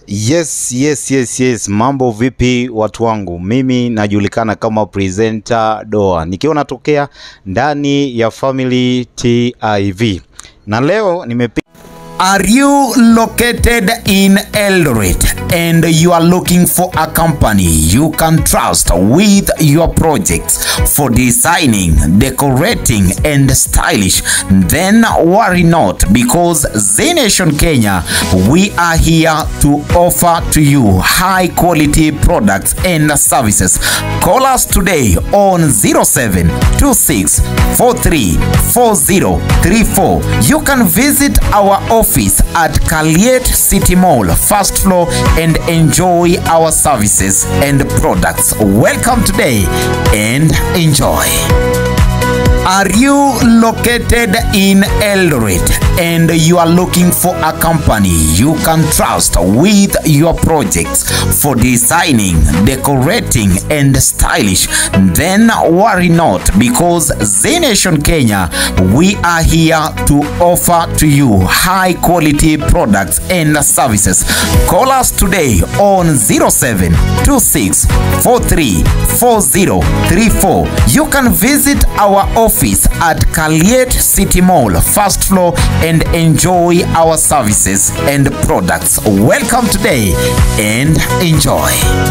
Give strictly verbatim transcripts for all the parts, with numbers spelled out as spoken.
Yes, yes, yes, yes. Mambo vipi watu wangu? Mimi najulikana kama presenter Doa. Nikiwa natokea ndani ya Family T I V. Na leo nimepiga. Are you located in Eldoret and you are looking for a company you can trust with your projects for designing, decorating and stylish? Then worry not, because Z Nation Kenya, we are here to offer to you high quality products and services. Call us today on zero seven two six four three four zero three four. You can visit our office at Kaliet City Mall, first floor, and enjoy our services and products. Welcome today and enjoy. Are you located in Eldoret and you are looking for a company you can trust with your projects for designing, decorating and stylish? Then worry not, because Z Nation Kenya, we are here to offer to you high quality products and services. Call us today on zero seven two six four three four zero three four. You can visit our office at Kaliet City Mall, first floor, and enjoy our services and products. Welcome today and enjoy.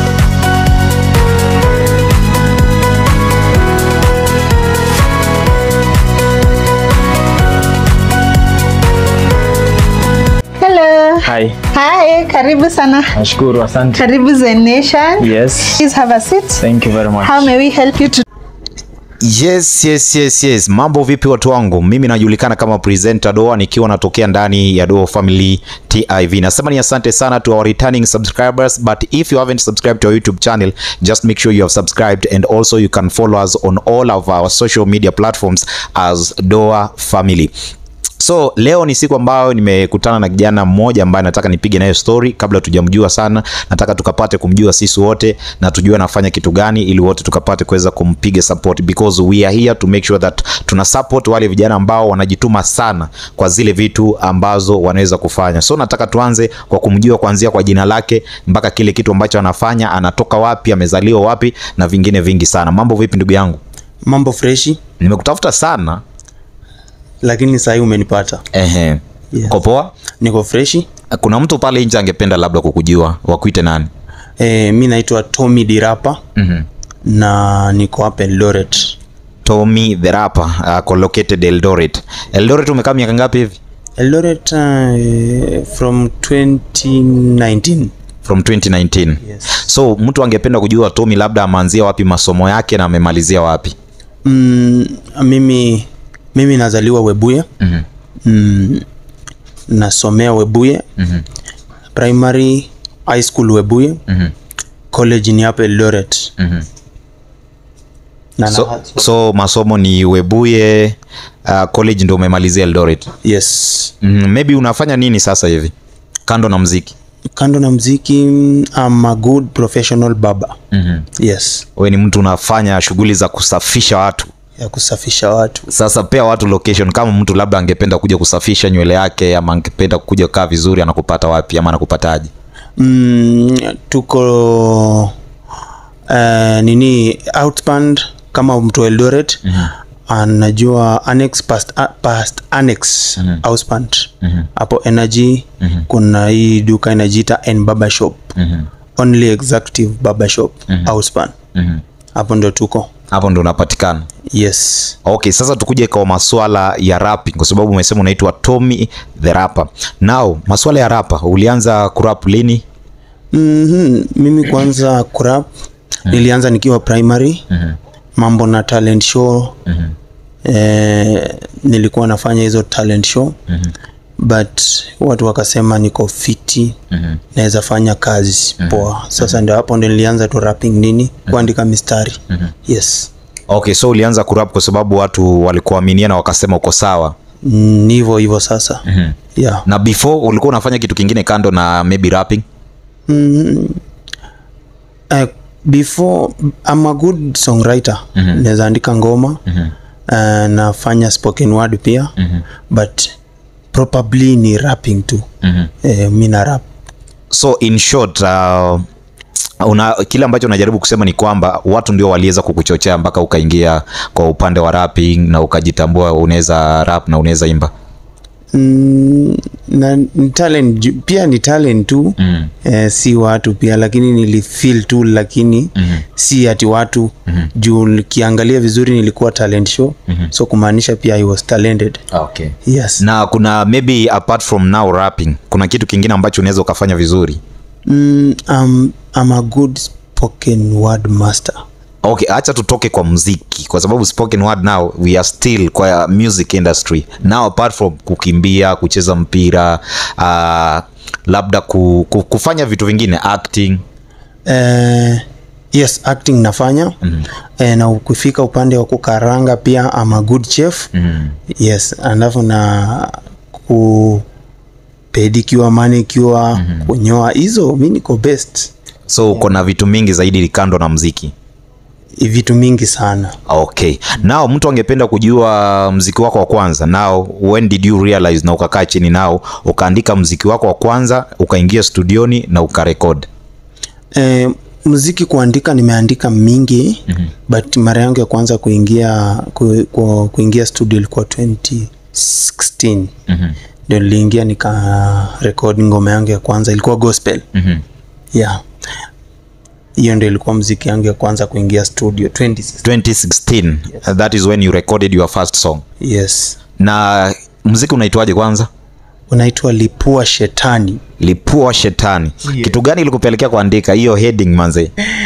Hello. Hi. Hi, karibu sana. Nashukuru, asante. Karibu Z Nation. Yes. Please have a seat. Thank you very much. How may we help you to... Yes, yes, yes, yes. Mambo vipi watu wangu? Mimi najulikana kama presenter Doa, nikiwa natokea ndani ya Doa Family T I V. Nasema ni asante sana to our returning subscribers, but if you haven't subscribed to our YouTube channel, just make sure you have subscribed, and also you can follow us on all of our social media platforms as Doa Family. So leo ni siku ambayo nimekutana na kijana mmoja ambaye nataka nipige naye story. Kabla tujamjua sana, nataka tukapate kumjua sisi wote na tujue anafanya kitu gani, ili wote tukapate kuweza kumpiga support, because we are here to make sure that tuna support wale vijana ambao wanajituma sana kwa zile vitu ambazo wanaweza kufanya. So nataka tuanze kwa kumjua kuanzia kwa jina lake mpaka kile kitu ambacho anafanya, anatoka wapi, amezaliwa wapi na vingine vingi sana. Mambo vipi ndugu yangu? Mambo freshi. Nimekutafuta sana lakini sasa hivi umenipata. Ehe. Yes. Uko poa? Niko freshi. Kuna mtu pale nje angependa labda kukujua, wakuite nani? Eh, mimi naitwa Tommy the Rapper. Mhm. Mm na niko hapa Eldoret. Tommy the Rapper, uh, located Eldoret. Eldoret umekaa miaka ngapi hivi? Eldoret uh, from twenty nineteen. From twenty nineteen. Yes. So mtu angependa kujua Tommy labda ameanzia wapi masomo yake na amemalizia wapi? Mm, mimi mimi nazaliwa Webuye. Mhm. Mm, nasomea Webuye. Mhm. Primary, high school Webuye. Mhm. College ni hapa Eldoret. Mhm. Na so, so masomo ni Webuye, uh, college ndio umemalizia Eldoret. Yes. Mm, maybe unafanya nini sasa hivi kando na muziki? Kando na muziki, I'm a good professional barber. Mhm. Yes. Wewe ni mtu unafanya shughuli za kusafisha watu? Ya kusafisha watu. Sasa pea watu location, kama mtu labda angependa kuja kusafisha nywele yake ama angependa kuja kukaa vizuri, anakupata wapi ama anakupataje? Mm, tuko uh, nini outband kama mtu Eldoret. Mhm. Anajua annex past uh, past annex. Mhm. Outband. Mhm. Hapo Energy. Mhm. Kuna hii duka inajiita N Barber Shop. Mhm. Only Executive Barber Shop. Mhm. Outband. Mhm. Hapo ndo tuko. Hapo ndo unapatikana. Yes. Okay, sasa tukuje kwa masuala ya rapping, kwa sababu umesema unaitwa Tommy the Rapper. Now, masuala ya rapper, ulianza kurap lini? Mhm. Mimi kwanza kurap nilianza nikiwa primary. Mhm. Mambo na talent show. Mhm. Eh, nilikuwa nafanya hizo talent show. Mhm. But watu wakasema niko fiti. Mhm. Naweza fanya kazi poa. Sasa ndio hapo ndio nilianza tu rapping nini, kuandika mistari. Mhm. Yes. Okay, so ulianza kurap kwa sababu watu walikuaminia na wakasema uko sawa. Mm, hivyo hivyo sasa. Mhm. Yeah. Na before ulikuwa unafanya kitu kingine kando na maybe rapping? Mm, uh, before I'm a good songwriter. Mm-hmm. Naweza andika ngoma. Mm-hmm. Uh, nafanya spoken word pia. Mm-hmm. But probably ni rapping tu. Mm-hmm. Eh, mimi na rap. So in short, uh, una kile ambacho unajaribu kusema ni kwamba watu ndio waliweza kukuchochea mpaka ukaingia kwa upande wa rapping na ukajitambua unaweza rap na unaweza imba. Mm, na ni talent pia, ni talent tu mm. eh, si watu pia, lakini nilifeel tu, lakini mm-hmm. si ati watu mm-hmm. juu kiangalia vizuri nilikuwa talent show mm-hmm. so kumaanisha pia I was talented. Okay. Yes. Na kuna maybe apart from now rapping, kuna kitu kingine ambacho unaweza ukafanya vizuri? Mm, um, I'm a good spoken word master. Okay, acha tutoke kwa muziki kwa sababu spoken word now we are still kwa music industry. Now apart from kukimbia, kucheza mpira, uh, labda ku, ku, kufanya vitu vingine, acting. Uh, yes, acting nafanya. Mm-hmm. Uh, na ukifika upande wa kukaranga pia I'm a good chef. Mm-hmm. Yes, alafu na ku pedicure, manicure, mm-hmm. kunyoa, hizo mimi niko best. So uko na vitu mingi zaidi kando na muziki? Vitu mingi sana. Okay. Now mtu angependa kujua muziki wako wa kwanza. Now when did you realize na ukakaa chini nao ukaandika muziki wako wa kwanza, ukaingia studioni na ukarekod? Eh, muziki kuandika nimeandika mingi, mm-hmm. but mara yangu ya kwanza kuingia ku, ku, kuingia studio ilikuwa twenty sixteen. Mhm. Ndio niliingia nika record ngoma yangu ya kwanza, ilikuwa gospel. Mhm. Yeah. Hiyo ndio ilikuwa muziki yangu ya kwanza kuingia studio twenty sixteen. Yes. That is when you recorded your first song. Yes. Na muziki unaitwaje kwanza? Unaitwa Lipua Shetani. Lipua Shetani. Yeah. Kitu gani ilikupelekea kuandika hiyo heading manze?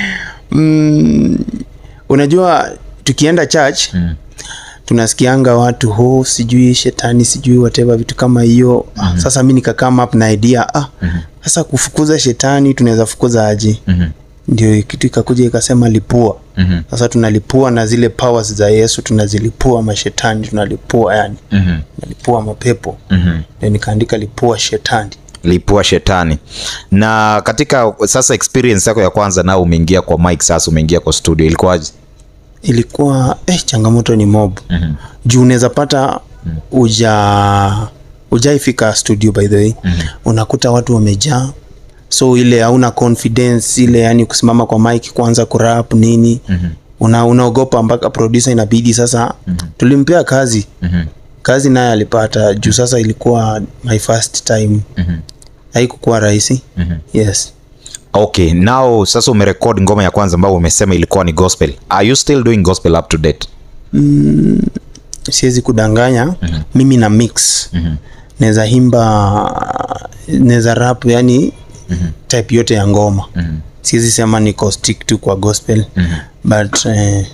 Mm, unajua tukienda church mm. tunasikianga watu ho sijui shetani sijui whatever vitu kama hiyo. Mm-hmm. Sasa mimi nika come up na idea ah mm-hmm. sasa kufukuza shetani tunaweza fukuza aje? Mm-hmm. Ndio kitu ikakuja ikasema lipua. Mm-hmm. Sasa tunalipua na zile powers za Yesu, tunazilipua mashetani, tunalipua yani. Mm-hmm. Tunalipua mapepo. Mm-hmm. Ndio nikaandika Lipua Shetani. Lipua Shetani. Na katika sasa experience yako ya kwanza na umeingia kwa mic, sasa umeingia kwa studio, ilikuwaje? Ilikuwa eh changamoto ni mob. Mm-hmm. Juu unaweza pata mm-hmm. uja ujaifika studio by the way. Mm-hmm. Unakuta watu wamejaa. So ile hauna confidence ile, yani kusimama kwa mic kwanza kurap nini. Mm-hmm. Una unaogopa mpaka producer inabidi sasa. Mm-hmm. Tulimpea kazi. Mm-hmm. Kazi naye alipata juu sasa ilikuwa my first time. Mm-hmm. Haikuwa rahisi. Mm-hmm. Yes. Okay, now sasa umerecord ngoma ya kwanza ambayo umesema ilikuwa ni gospel. Are you still doing gospel up to date? Mm, siwezi kudanganya. Mm-hmm. Mimi na mix. Mm-hmm. Naweza himba, naweza rap yani mm-hmm. type yote ya ngoma. Mm-hmm. Siwezi sema niko stick tu kwa gospel. Mm-hmm. But uh,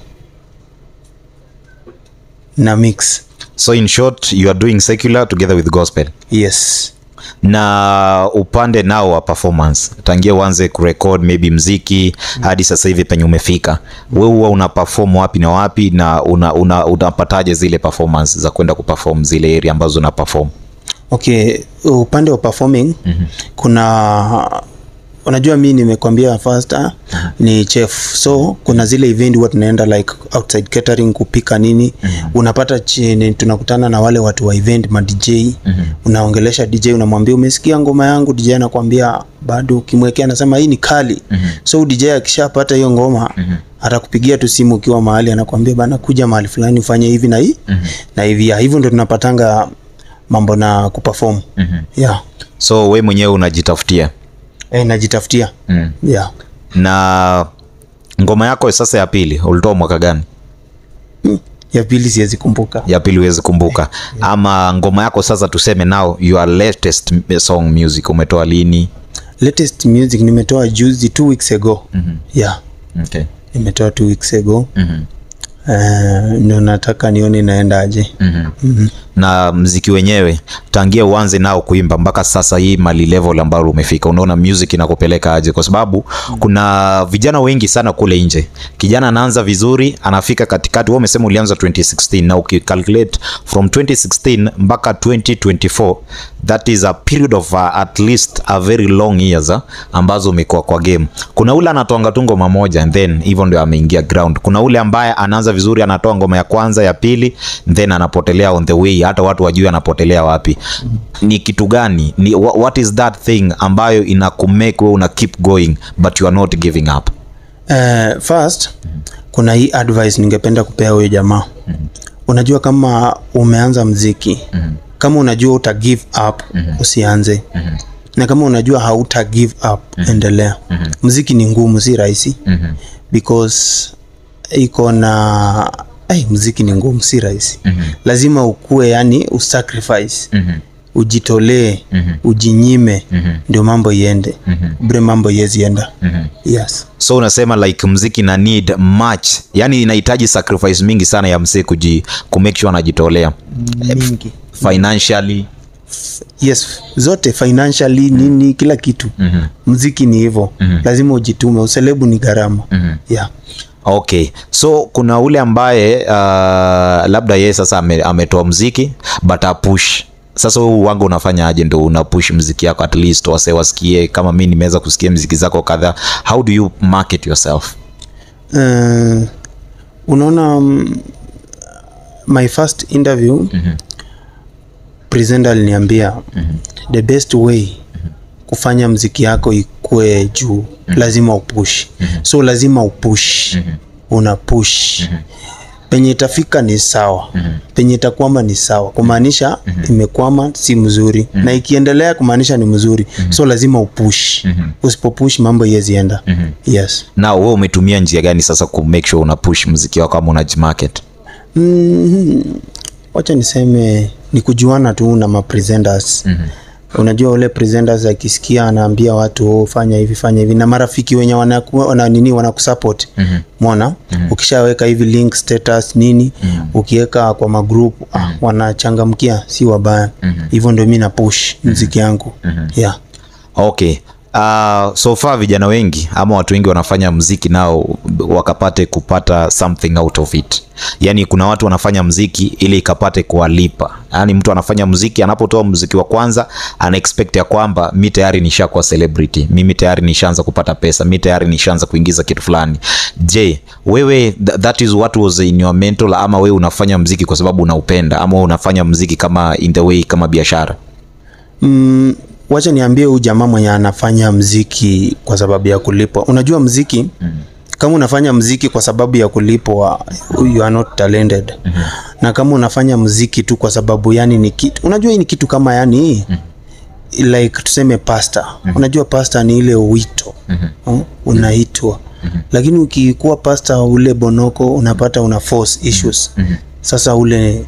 na mix. So in short you are doing secular together with gospel? Yes. Na upande nao wa performance, tangia uanze kurecord maybe mziki mm. hadi sasa hivi penye umefika, wewe huwa una perform wapi na wapi, na una una unapataje zile performance za kwenda kuperform zile area ambazo una perform? Okay, upande wa performing mm-hmm. kuna unajua mimi nimekwambia first ah, mm-hmm. ni chef, so kuna zile event watu tunaenda like outside catering kupika nini. Mm-hmm. Unapata chini tunakutana na wale watu wa event ma D J. Mm-hmm. Unaongelesha D J, unamwambia umesikia ngoma yangu, D J anakuambia bado, ukimwekea anasema hii ni kali. Mm-hmm. So D J akishapata hiyo ngoma mm-hmm. atakupigia tu simu ukiwa mahali, anakuambia bana kuja mahali fulani ufanye hivi na hii. Mm-hmm. na hivi ya hivyo ndio tunapatanga mambo na kuperform. Mm-hmm. Yeah. So wewe mwenyewe unajitafutia? Eh, najitafutia. Mm. Yeah. Na ngoma yako sasa ya pili ulitoa mwaka gani? Mm. Ya pili siwezi kumbuka. Ya pili huwezi kumbuka. Yeah. Ama ngoma yako sasa tuseme now your latest song music umetoa lini? Latest music nimetoa juzi two weeks ago. Mm-hmm. Yeah. Okay. Nimetoa two weeks ago. Mhm. Uh, ndio nataka nione naenda aje. Mhm. Mm na mziki wenyewe tangia uanze nao kuimba mpaka sasa hii mali level ambayo umefika, unaona music inakupeleka aje? Kwa sababu mm. kuna vijana wengi sana kule nje, kijana anaanza vizuri anafika katikati. Wewe umesema ulianza twenty sixteen, na ukicalculate from twenty sixteen mpaka twenty twenty-four, that is a period of uh, at least a very long years uh, ambazo umekuwa kwa game. Kuna ule anatoa tungo mamoja and then hivyo ndio ameingia ground. Kuna ule ambaye anaanza vizuri anatoa ngoma ya kwanza ya pili then anapotelea on the way maybe hata watu wajue anapotelea wapi. Ni kitu gani? Ni what is that thing ambayo inakumake wewe una keep going but you are not giving up? Uh, first kuna hii advice ningependa kupea huyo jamaa. Mm-hmm. Unajua kama umeanza mziki, mm-hmm. kama unajua uta give up, mm-hmm. usianze. Mm-hmm. Na kama unajua hauta give up, mm-hmm. endelea. Mm-hmm. Mziki ni ngumu, si rahisi. Mm-hmm. Because iko na ay, mziki ni ngumu, si rahisi. Mm-hmm. Lazima ukue, yani usacrifice. Mm-hmm. Ujitolee, mm-hmm. ujinyime, mm-hmm. ndio mambo iende. Mm-hmm. Bre mambo yezienda. Mm-hmm. Yes. So unasema like mziki na need much, yani inahitaji sacrifice mingi sana ya msee kuji ku make sure anajitolea mingi financially. Yes, zote financially, nini, kila kitu. Mm-hmm. Mziki ni hivyo. Mm-hmm. Lazima ujitume, uselebu ni gharama. Mm-hmm. Yeah. Okay, so kuna ule ambaye uh, labda yeye sasa ametoa ame mziki but a push. Sasa wewe wangu unafanya aje ndo una push mziki yako at least wase wasikie kama mimi nimeweza kusikia mziki zako kadhaa? How do you market yourself? Uh, unaona um, my first interview, mm-hmm. presenter aliniambia, mm-hmm. the best way, mm-hmm. kufanya mziki yako ikue juu, mm-hmm. lazima upush. Mm-hmm. So lazima upush. Mm-hmm. Una push. Mm-hmm. Penye itafika ni sawa. Mm-hmm. Penye itakwama ni sawa. Kumaanisha, mm-hmm. imekwama si mzuri. Mm-hmm. Na ikiendelea kumaanisha ni mzuri. Mm-hmm. So lazima upush. Mm-hmm. Usipopush mambo yezienda. Mm-hmm. Yes. Na wewe umetumia njia gani sasa ku make sure una push muziki wako kama unajimarket? Mm, wacha niseme ni kujuana tu na ma presenters. Mm-hmm. Unajua ule presenters akisikia anaambia watu oh, fanya hivi fanya hivi, na marafiki wenye wanakuwa wana nini wanakusupport. Mm-hmm. Muona? Mm-hmm. Ukishaweka hivi link status nini, mm-hmm. ukiweka kwa magroup, mm-hmm. ah, wanachangamkia, si wabaya. Mm-hmm. Hivyo ndio mimi na push muziki yangu. Mm-hmm. Yeah. Okay. Uh, so far vijana wengi ama watu wengi wanafanya mziki nao wakapate kupata something out of it. Yani kuna watu wanafanya mziki ili ikapate kuwalipa. Yani mtu anafanya mziki, anapotoa mziki wa kwanza ana expect ya kwamba mimi tayari nishakuwa celebrity, mimi tayari nishaanza kupata pesa, mimi tayari nishaanza kuingiza kitu fulani. Je, wewe th that is what was in your mental, ama wewe unafanya mziki kwa sababu unaupenda, ama unafanya mziki kama in the way kama biashara? Mm, wacha niambie huyu jamaa mwenye anafanya mziki kwa sababu ya kulipwa. Unajua mziki, mm. kama unafanya mziki kwa sababu ya kulipwa, you are not talented. Mm-hmm. Na kama unafanya mziki tu kwa sababu yani ni kitu, unajua hii ni kitu kama yani, mm-hmm. like tuseme pastor. Mm-hmm. Unajua pastor ni ile wito. Mm-hmm. uh, unaitwa. Mm-hmm. Lakini ukikuwa pastor ule bonoko unapata una force issues. Mm-hmm. Sasa ule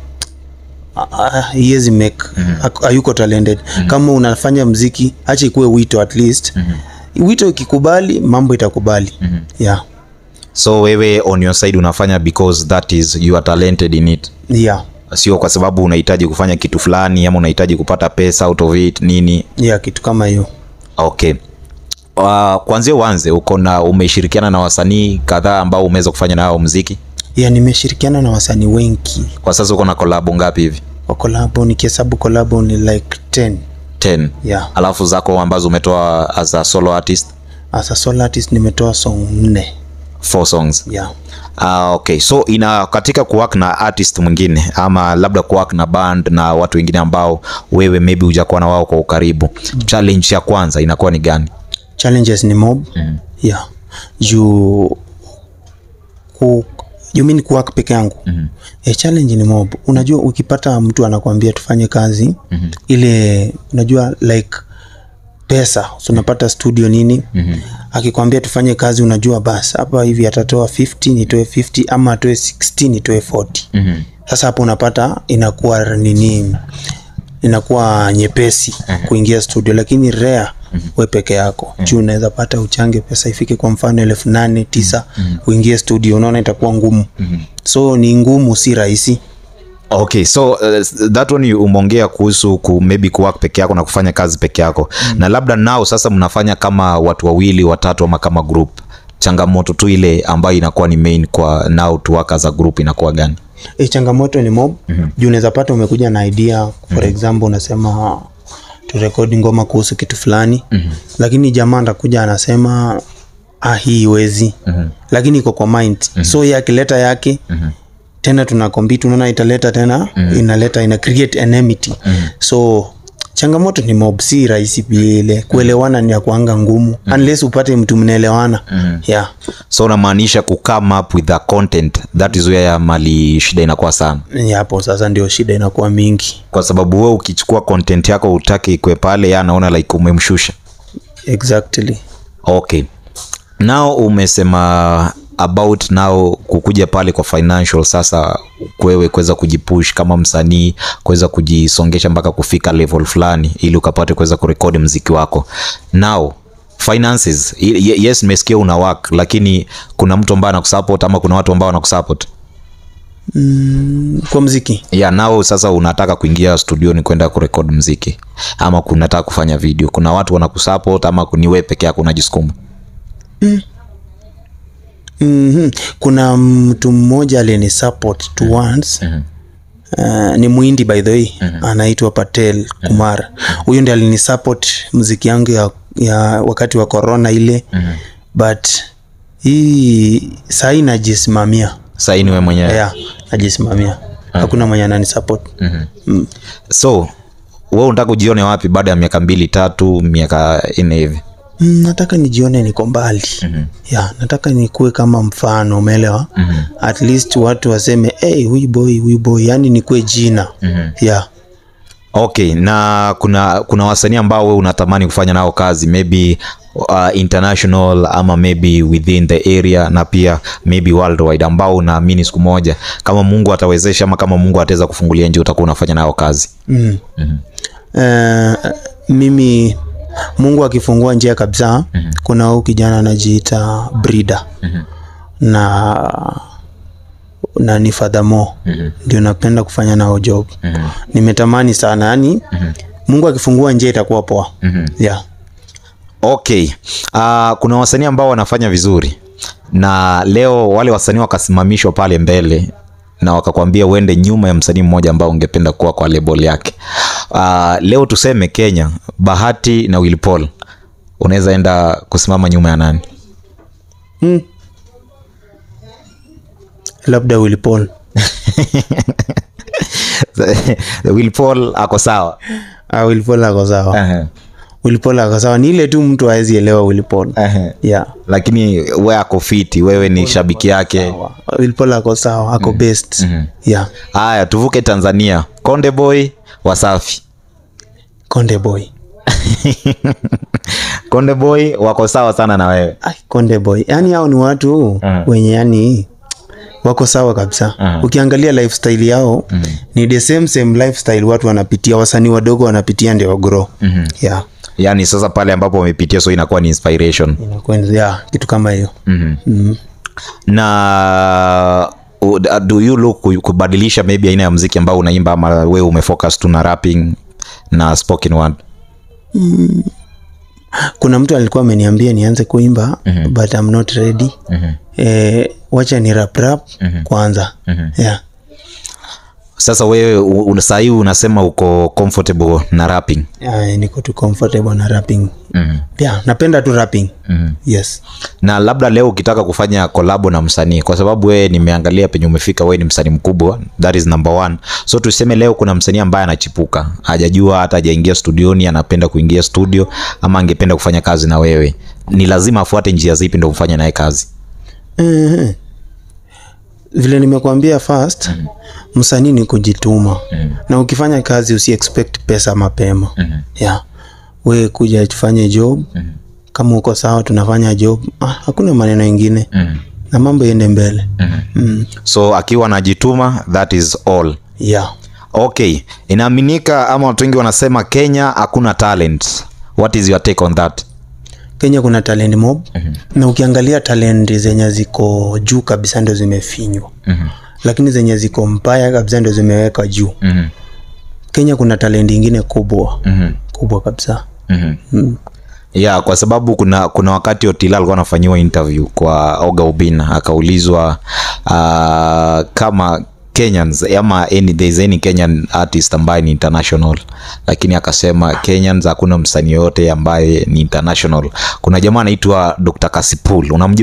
Uh, yezi make. Mm-hmm. Ayuko talented. Mm-hmm. Kama unafanya mziki acha ikuwe wito at least. Mm-hmm. Wito ikikubali mambo itakubali. Mm-hmm. Yeah. So wewe on your side unafanya because that is you are talented in it. Yeah. Sio kwa sababu unahitaji kufanya kitu fulani ama unahitaji kupata pesa out of it nini? Yeah, kitu kama hiyo. Okay. Uh, kwanza uanze uko na umeshirikiana na wasanii kadhaa ambao umeweza kufanya nao muziki? Yeah, nimeshirikiana na wasanii wengi. Kwa sasa uko na collab ngapi hivi? Kwa collab nikihesabu collab ni like ten. ten. Yeah. Alafu zako ambazo umetoa as a solo artist? As a solo artist nimetoa song nne. Four songs. Yeah. Ah, uh, okay. So ina katika kuwork na artist mwingine ama labda kuwork na band na watu wengine ambao wewe maybe hujakuwa na wao kwa ukaribu. Mm. Challenge ya kwanza inakuwa ni gani? Challenges ni mob. Mm. Yeah. You ku you mean kuwork peke yangu? Mm-hmm. E, challenge ni mob. Unajua ukipata mtu anakuambia tufanye kazi, mm-hmm. ile unajua like pesa, so unapata studio nini, mm-hmm. akikwambia tufanye kazi unajua basi hapa hivi atatoa fifty nitoe fifty ama atoe sixty nitoe forty. Mm-hmm. Sasa hapo unapata inakuwa nini, inakuwa nyepesi. Mm-hmm. kuingia studio, lakini rare. Mm-hmm. we peke yako. Mm-hmm. juu unaweza pata uchange pesa ifike kwa mfano elfu nane tisa. Mm-hmm. uingie studio, unaona itakuwa ngumu. Mm-hmm. so ni ngumu, si rahisi. Okay, so uh, that one you umeongea kuhusu ku maybe kuwork peke yako na kufanya kazi peke yako. Mm-hmm. Na labda nao sasa mnafanya kama watu wawili watatu ama kama group, changamoto tu ile ambayo inakuwa ni main kwa now to work as a group inakuwa gani? E, changamoto ni mob. Mm-hmm. juu unaweza pata umekuja na idea, for mm-hmm. example unasema tu record ngoma kuhusu kitu fulani. Mm-hmm. lakini jamaa atakuja anasema ah hii wezi. Mm-hmm. lakini iko kwa mind. Mm-hmm. so yake leta yake. Mm-hmm. tena tuna compete, unaona italeta tena mm. inaleta ina create enmity mm. so changamoto ni mob, si rahisi vile kuelewana, ni ya kuanga ngumu mm. unless upate mtu mnaelewana mm. yeah. So unamaanisha ku come up with the content, that is where mali shida inakuwa sana. Hapo sasa ndio shida inakuwa mingi, kwa sababu wewe ukichukua content yako utaki ikwe pale, ya naona like umemshusha. Exactly. Okay, now umesema about now kukuja pale kwa financial, sasa kwewe kuweza kujipush kama msanii, kuweza kujisongesha mpaka kufika level fulani ili ukapate kuweza kurekodi muziki wako. Now finances, yes nimesikia una work, lakini kuna mtu ambaye anakusupport ama kuna watu ambao wanakusupport mm, kwa muziki? Yeah, now sasa unataka kuingia studio ni kwenda kurekodi muziki ama kunataka kufanya video, kuna watu wanakusupport ama ni wewe peke yako unajisukuma? mm. Mm-hmm. Kuna mtu mmoja alini support to once mm-hmm. uh, ni Muhindi by the way mm-hmm. anaitwa Patel Kumar. Huyo mm-hmm. ndiye alini support muziki yangu ya, ya wakati wa corona ile mm-hmm. but hii sasa inajisimamia. Sasa ni wewe mwenyewe? Yeah, najisimamia. Mm-hmm. Hakuna mwenye anani support. Mm-hmm. Mm. So wewe unataka kujione wapi baada ya miaka mbili tatu miaka nne hivi? Mm, nataka nijione niko mbali. Mm-hmm. Yeah, nataka nikuwe kama mfano, umeelewa? Mm-hmm. At least watu waseme hey, huyu boy, huyu boy, yani nikuwe jina. Mm-hmm. Yeah. Okay, na kuna kuna wasanii ambao wewe unatamani kufanya nao kazi, maybe uh, international ama maybe within the area na pia maybe worldwide, ambao unaamini siku moja kama Mungu atawezesha ama kama Mungu ataweza kufungulia njia utakuwa unafanya nao kazi? Mm. Mm-hmm. Uh, mimi Mungu akifungua njia kabisa, mm-hmm. kuna huyu kijana anajiita Brida. Mm-hmm. na na ni Fadhamo. Mm-hmm. ndio napenda kufanya nao job. Mm-hmm. nimetamani sana yani. Mm-hmm. Mungu akifungua njia itakuwa poa. Mm-hmm. Yeah. Okay. Uh, kuna wasanii ambao wanafanya vizuri na leo wale wasanii wakasimamishwa pale mbele na wakakwambia uende nyuma ya msanii mmoja ambao ungependa kuwa kwa label yake. Uh, leo tuseme Kenya, Bahati na Willy Paul, unaweza enda kusimama nyuma ya nani? Hmm. Labda Willy Paul. Willy Paul ako sawa? Ah, Willy Paul ako sawa. Uh-huh. Willy Paul ako sawa, ni ile tu mtu haezi elewa Willy Paul. Uh-huh. Yeah. Lakini wewe ako fiti, wewe ni shabiki yake. Willy Paul ako sawa, ako mm-hmm. best. Mm-hmm. Yeah. Haya, tuvuke Tanzania. Konde Boy, Wasafi. Konde Boy. Konde Boy wako sawa sana na wewe. Ai, Konde Boy. Yaani hao ni watu uh-huh. wenye yani wako sawa kabisa. Uh-huh. Ukiangalia lifestyle yao uh-huh. ni the same same lifestyle watu wanapitia, wasanii wadogo wanapitia ndio grow. Uh-huh. Yeah. Yani sasa pale ambapo wamepitia, so inakuwa ni inspiration. Inakuwa yeah, kitu kama hiyo. Mhm. Mm. Na uh, do you look kubadilisha maybe aina ya muziki ambao unaimba ama wewe umefocus tu na rapping na spoken word? Mm. Kuna mtu alikuwa ameniambia nianze kuimba, mm-hmm. but I'm not ready. Mm-hmm. Eh, wacha ni rap rap mm-hmm. kwanza. Mm-hmm. Yeah. Sasa wewe unasai unasema uko comfortable na rapping? Yeah, niko tu comfortable na rapping. Mm-hmm. Yeah, napenda tu rapping. Mm-hmm. Yes. Na labda leo ukitaka kufanya collab na msanii, kwa sababu wewe nimeangalia penye umefika, wewe ni msanii mkubwa, that is number one. So tuseme leo kuna msanii ambaye anachipuka, hajajua hata hajaingia studioni, anapenda kuingia studio ama angependa kufanya kazi na wewe, ni lazima afuate njia zipi ndio ufanye naye kazi? Mhm. Vile nimekuambia first, mm-hmm. msanii ni kujituma. Mm-hmm. Na ukifanya kazi usi expect pesa mapema. Mm-hmm. Yeah. Wewe kuja tufanye job. Mm-hmm. Kama uko sawa tunafanya job. Ah, hakuna maneno mengine. Mm-hmm. Na mambo yende mbele. Mm-hmm. Mm. So akiwa anajituma, that is all. Yeah. Okay. Inaaminika ama watu wengi wanasema Kenya hakuna talent. What is your take on that? Kenya kuna talent mob. Mm-hmm. Na ukiangalia talent zenye ziko juu kabisa ndio zimefinywa. Mm-hmm. Lakini zenye ziko mbaya kabisa ndio zimeweka juu. Mm-hmm. Kenya kuna talent nyingine kubwa. Mm-hmm. Kubwa kabisa. Mm-hmm. Mm. Yeah, kwa sababu kuna kuna wakati Otila alikuwa anafanywa interview kwa Oga Obina, akaulizwa uh, kama Kenyans ama any there is any Kenyan artist ambaye ni international, lakini akasema Kenyans hakuna msanii yote ambaye ni international. Kuna jamaa anaitwa Doctor Kasipul, unamjua?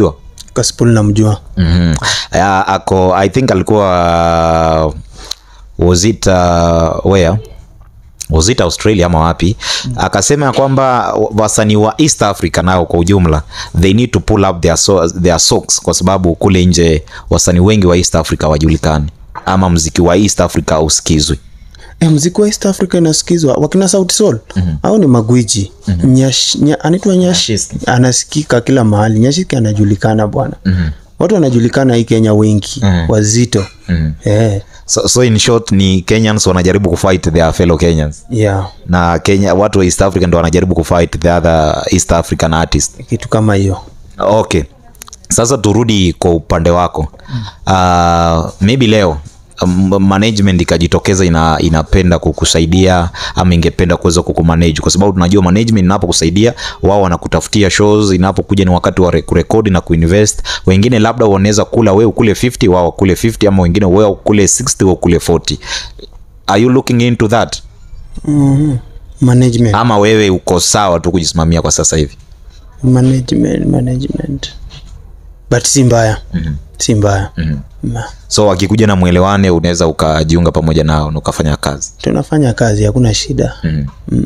Kasipul namjua. Mhm. Uh, ako I think alikuwa uh, was it uh, where was it Australia ama wapi? Mm. Akasema kwamba wasanii wa East Africa nao kwa ujumla they need to pull up their so, their socks kwa sababu kule nje wasanii wengi wa East Africa wajulikani ama muziki wa East Africa usikizwe. Eh, muziki wa East Africa inasikizwa wakina Sauti Sol. Mm-hmm. Au ni magwiji. Mm-hmm. Nyash, nya, anaitwa Nyash. Anasikika kila mahali. Nyashiki anajulikana bwana. Mm-hmm. Watu wanajulikana hii Kenya wengi. Mm-hmm. Wazito. Mm-hmm. Eh. So, so in short ni Kenyans wanajaribu kufight their fellow Kenyans. Yeah. Na Kenya watu wa East Africa ndio wanajaribu kufight the other East African artists. Kitu kama hiyo. Okay. Sasa turudi kwa upande wako. Mm. Uh, maybe leo management ikajitokeza ina, inapenda kukusaidia ama ingependa kuweza kukumanage, kwa sababu tunajua management inapokusaidia wao wanakutafutia shows, inapokuja ni wakati wa kurekodi na kuinvest. Wengine labda wanaweza kula wewe kule fifty, wao kule fifty, ama wengine wewe kule sixty, wao kule forty. Are you looking into that? Mhm. Management ama wewe uko sawa tu kujisimamia kwa sasa hivi? Management management but si mbaya. Mhm. Si mbaya. Mhm. So wakikuja na muelewane unaweza ukajiunga pamoja nao na ukafanya kazi. Tunafanya kazi, hakuna shida. Mm. Mm.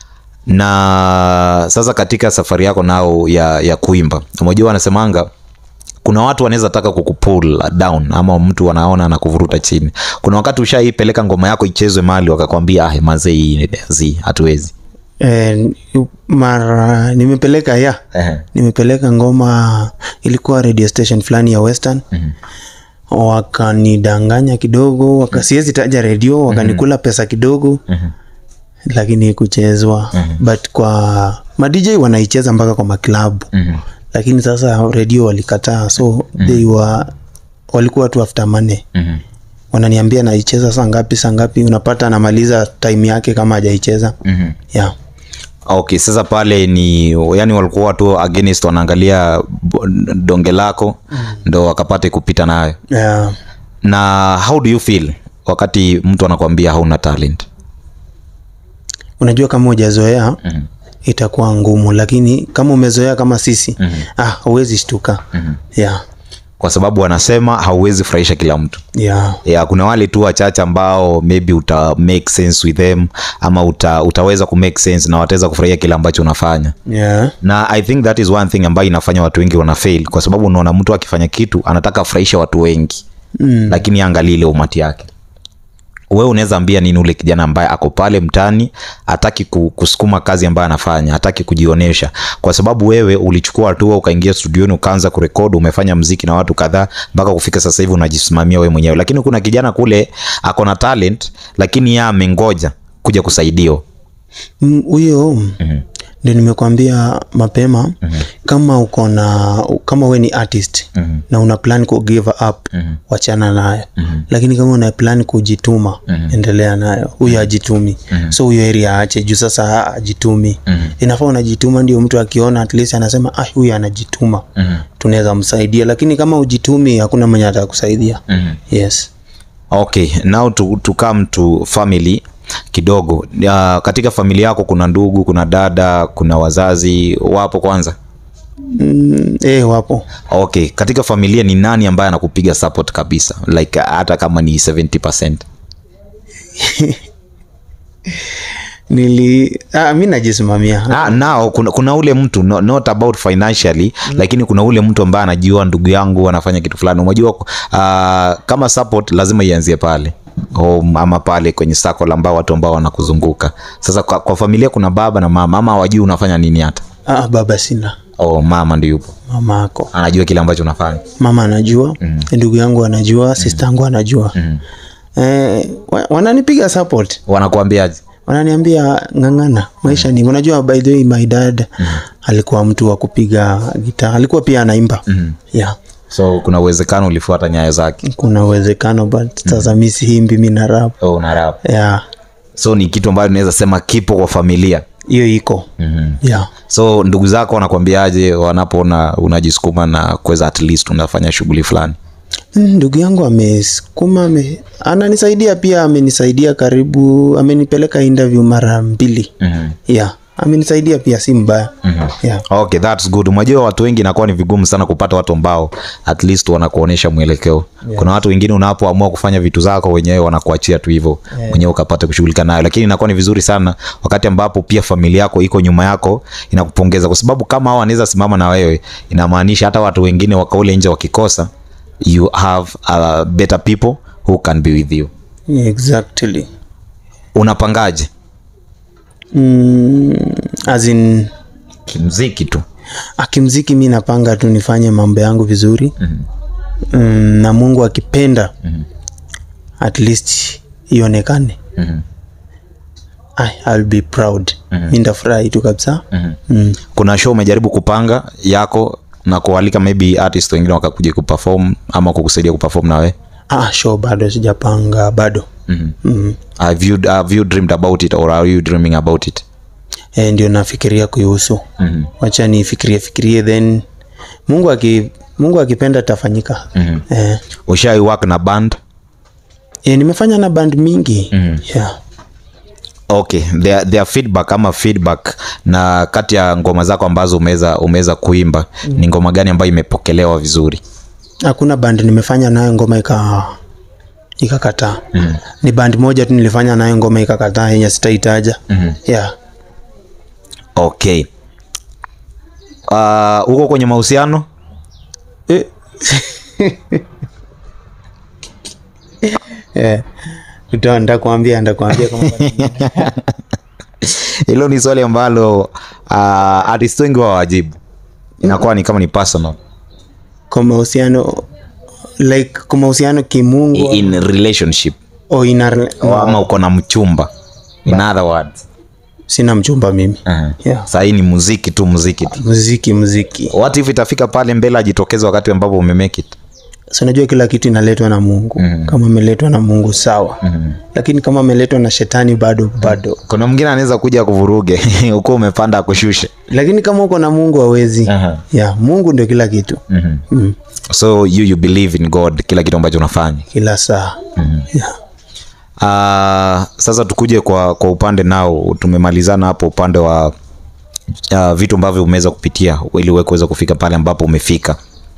Na sasa katika safari yako nao ya ya kuimba, unajua wanasemanga kuna watu wanaweza taka kukupull down ama mtu wanaona na kuvuruta chini. Kuna wakati ushaipeleka ngoma yako ichezwe mahali wakakwambia ah manze hii zi hatuwezi? Eh, mara nimepeleka ya. Uh-huh. Nimepeleka ngoma ilikuwa radio station fulani ya Western. Mhm. Wakanidanganya kidogo, wakasiezi taja radio, wakanikula pesa kidogo. Mm-hmm. Lakini kuchezwa. Mm-hmm. But kwa ma D J wanaicheza mpaka kwa maklabu. Mm-hmm. Lakini sasa radio walikataa, so mm-hmm. they were walikuwa tu after money. Mm-hmm. Wananiambia naicheza saa ngapi saa ngapi, unapata anamaliza time yake kama hajaicheza. Mm-hmm. Yeah. Okay, sasa pale ni yani walikuwa tu against, wanaangalia donge lako mm. ndo wakapate kupita nayo. Yeah. Na how do you feel wakati mtu anakuambia hauna talent? Unajua kama hujazoea mm-hmm. itakuwa ngumu, lakini kama umezoea kama sisi mm-hmm. ah huwezi shtuka. Mm-hmm. Yeah. Kwa sababu wanasema hauwezi furahisha kila mtu. Yeah. Yeah, kuna wale tu wachache ambao maybe uta make sense with them ama uta, utaweza ku make sense na wataweza kufurahia kila ambacho unafanya. Yeah. Na I think that is one thing ambayo inafanya watu wengi wana fail, kwa sababu unaona mtu akifanya kitu anataka afurahisha watu wengi. Mm. Lakini angalia ile umati yake. Wewe unaweza ambia nini ule kijana ambaye ako pale mtani hataki kusukuma kazi ambayo anafanya, hataki kujionesha, kwa sababu wewe ulichukua hatua ukaingia studioni ukaanza kurekodi, umefanya muziki na watu kadhaa mpaka kufika sasa hivi unajisimamia wewe mwenyewe. Lakini kuna kijana kule ako na talent lakini yeye amengoja kuja kusaidiwa. Huyo mm-hmm. ndio nimekwambia mapema. Mm-hmm. Kama uko na kama wewe ni artist mm-hmm. na una plan ku give up mm-hmm. wachana nayo. Mm-hmm. Lakini kama una plan kujituma mm-hmm. endelea nayo. Huyo mm-hmm. ajitumi. Mm-hmm. So huyo area aache juu sasa ajitumi. Mm-hmm. Inafaa unajituma ndio mtu akiona at least anasema ah huyu anajituma. Mm-hmm. Tunaweza msaidia, lakini kama ujitumi hakuna mwenye atakusaidia. Mm-hmm. Yes. Okay, now to to come to family kidogo. Uh, katika familia yako kuna ndugu, kuna dada, kuna wazazi wapo kwanza? Mm, eh wapo. Okay, katika familia ni nani ambaye anakupiga support kabisa? Like hata kama ni seventy percent. Nili ah mimi najisimamia. Ah now kuna, kuna ule mtu no, not about financially mm. lakini kuna ule mtu ambaye anajua ndugu yangu anafanya kitu fulani. Unajua uh, kama support lazima ianzie pale. Oh, mama pale kwenye circle ambao watu ambao wanakuzunguka. Sasa kwa, kwa familia kuna baba na mama. Mama hawajui unafanya nini hata? Ah baba sina. Oh, mama ndio yupo. Mama yako anajua kile ambacho unafanya. Mama anajua, mm. ndugu yangu anajua, mm. sister yangu anajua. Mm. Eh wananipiga support. Wanakuambiaje? Wananiambia ngangana, maisha mm. ni unajua by the way my dad mm. alikuwa mtu wa kupiga gitaa, alikuwa pia anaimba. Mm. Yeah. So kuna uwezekano ulifuata nyayo zake? Kuna uwezekano but sasa mimi si himbi, mimi na rap. Oh, na rap. Yeah. So ni kitu ambacho naweza sema kipo kwa familia. Hiyo iko. Mhm. Yeah. So ndugu zako wanakuambiaje wanapoona unajisukuma na kuweza at least unafanya shughuli fulani? Ndugu yangu amesukuma, ame ananisaidia pia, amenisaidia karibu, amenipeleka interview mara mbili. Mhm. Yeah. amenisaidia pia, si mbaya. Mhm. Yeah. Okay, that's good. Unajua watu wengi inakuwa ni vigumu sana kupata watu ambao at least wanakuonesha mwelekeo. Yeah. Kuna watu wengine unapoamua kufanya vitu zako wenyewe wanakuachia tu hivyo. Yeah. Mwenyewe ukapata kushughulika nayo, lakini inakuwa ni vizuri sana wakati ambapo pia familia yako iko nyuma yako inakupongeza, kwa sababu kama hao wanaweza simama na wewe, inamaanisha hata watu wengine wakaule nje wakikosa, you have uh, better people who can be with you. Yeah, exactly. Unapangaje? Mm, as in Kimziki tu. akimziki mi napanga tu nifanye mambo yangu vizuri. Mm-hmm. Mm, na Mungu akipenda, mm-hmm, at least ionekane. Mm-hmm. I, I'll be proud. Mm-hmm. Nitafurahi tu kabisa. Mm-hmm. Mm. Kuna show umejaribu kupanga yako na kualika maybe artist wengine wakakuja kuperform ama kukusaidia kuperform na wewe? Ah, show bado sijapanga bado. Mm-hmm. Mm-hmm. Have you have you dreamed about it or are you dreaming about it? Eh, ndio nafikiria kuihusu. Mm-hmm. Wacha nifikirie fikirie, then Mungu aki Mungu akipenda tafanyika. Mm-hmm. Eh. Ushai work na band? Eh, nimefanya na band mingi. Mm-hmm. Yeah. Okay, their their feedback ama feedback na kati ya ngoma zako ambazo umeweza umeweza kuimba, mm, ni ngoma gani ambayo imepokelewa vizuri? Hakuna band nimefanya nayo ngoma ika ikakataa. Mm. Ni band moja tu nilifanya nayo ngoma ikakataa yenye sitaitaja. Mm. Yeah. Okay. Uh, uko kwenye mahusiano? Eh. Eh. Ndio ndakwambia ndakwambia kama hilo ni swali ambalo uh, artist wengi wao wajibu. Inakuwa ni kama ni personal. Kwa mahusiano, like kwa mahusiano kimungu, in relationship o in a, o ama uko na mchumba. In other words, sina mchumba mimi. Uh-huh. Yeah. Sasa hii ni muziki tu, muziki tu. Muziki, muziki. What if itafika pale mbele ajitokeze wakati ambapo umemake it? So najua kila kitu inaletwa na Mungu. Mm-hmm. Kama ameletwa na Mungu sawa. Mm-hmm. Lakini kama ameletwa na shetani bado bado. Kuna mwingine anaweza kuja kuvuruge uko umepanda kushushe. Lakini kama uko na Mungu hawezi. Uh-huh. Yeah, Mungu ndio kila kitu. Mm-hmm. Mm. So you you believe in God kila kitu ambacho unafanya? Kila saa. Mm-hmm. Yeah. Uh, sasa tukuje kwa kwa upande nao, tumemalizana hapo upande wa uh, vitu ambavyo umeweza kupitia ili wewe kuweza kufika pale ambapo umefika.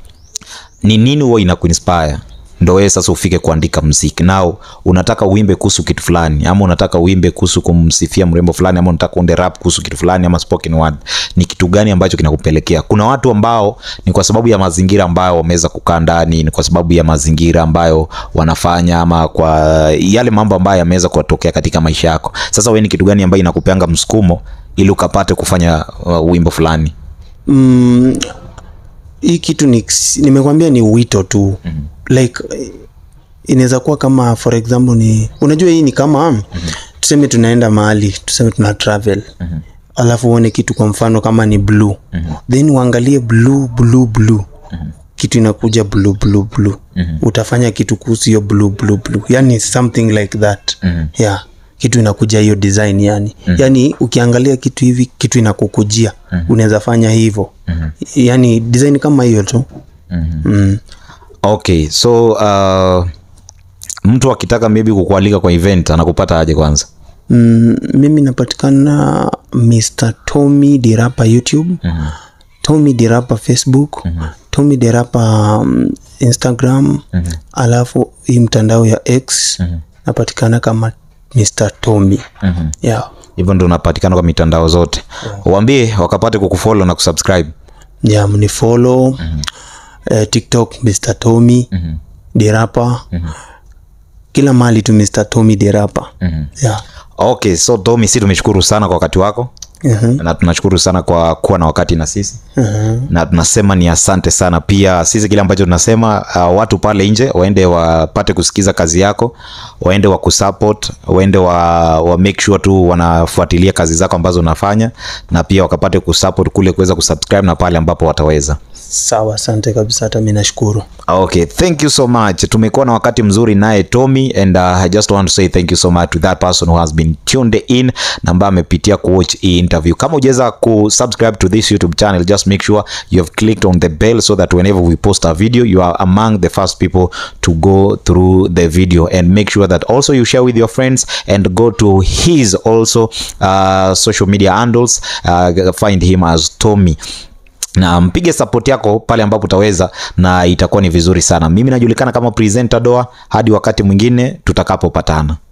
Ni nini wewe inakuinspire ndio wewe sasa ufike kuandika muziki? Nao unataka uimbe kuhusu kitu fulani, ama unataka uimbe kuhusu kumsifia mrembo fulani, ama unataka uende rap kuhusu kitu fulani, ama spoken word? Ni kitu gani ambacho kinakupelekea? Kuna watu ambao ni kwa sababu ya mazingira ambayo wameweza kukaa ndani, ni kwa sababu ya mazingira ambayo wanafanya, ama kwa yale mambo ambayo yameweza kuwatokea katika maisha yako. Sasa wewe ni kitu gani ambayo inakupeanga msukumo ili ukapate kufanya uh, wimbo fulani? Mm, hii kitu ni nimekwambia ni wito tu. Mm-hmm. Like inaweza kuwa kama for example ni unajua hii ni kama, mm-hmm, tuseme tunaenda mahali, tuseme tuna travel. Mm-hmm. Alafu uone kitu kwa mfano kama ni blue. Mm-hmm. Then uangalie blue blue blue. Mm-hmm. Kitu inakuja blue blue blue. Mm-hmm. Utafanya kitu kuhusu hiyo blue blue blue. Yani something like that. Mm-hmm. Yeah. Kitu inakuja hiyo design yani. Mm-hmm. Yani ukiangalia kitu hivi kitu inakukujia. Mm-hmm. Unaweza fanya hivyo. Mm-hmm. Yani design kama hiyo tu. Mm-hmm. Mm. Okay, so uh, mtu akitaka maybe kukualika kwa event anakupata aje kwanza? Mm, mimi napatikana mister Tommy the Rapper YouTube. Mm-hmm. Tommy the Rapper Facebook. Mm-hmm. Tommy the Rapper um, Instagram. Mm-hmm. Alafu hii mtandao ya X. Mm-hmm. Napatikana kama mister Tommy. Mm-hmm. Yeah. Hivyo ndo unapatikana kwa mitandao zote. Yeah. Waambie wakapate kukufollow na kusubscribe. Yeah, mnifollow. Mm-hmm. Uh, TikTok mister Tommy. Mm-hmm. the Rapper. Mm-hmm. Kila mahali tu mister Tommy the Rapper. Mm-hmm. Yeah. Okay, so Tommy, sisi tumeshukuru sana kwa wakati wako. Uh-huh. Na tunashukuru sana kwa kuwa na wakati na sisi. Uh-huh. Na tunasema ni asante sana pia. Sisi kile ambacho tunasema uh, watu pale nje waende wapate kusikiza kazi yako, waende wa kusupport, waende wa, wa make sure tu wanafuatilia kazi zako ambazo unafanya, na pia wakapate kusupport kule kuweza kusubscribe na pale ambapo wataweza. Sawa, asante kabisa, hata mimi nashukuru. Okay, thank you so much. Tumekuwa na wakati mzuri naye Tommy, and uh, I just want to say thank you so much to that person who has been tuned in na ambaye amepitia kuwatch hii interview. Kama hujaweza kusubscribe to this YouTube channel, just make sure you have clicked on the bell so that whenever we post a video, you are among the first people to go through the video, and make sure that also you share with your friends and go to his also uh, social media handles, uh, find him as Tommy. Na mpige support yako pale ambapo utaweza, na itakuwa ni vizuri sana. Mimi najulikana kama Presenter Doa, hadi wakati mwingine tutakapopatana.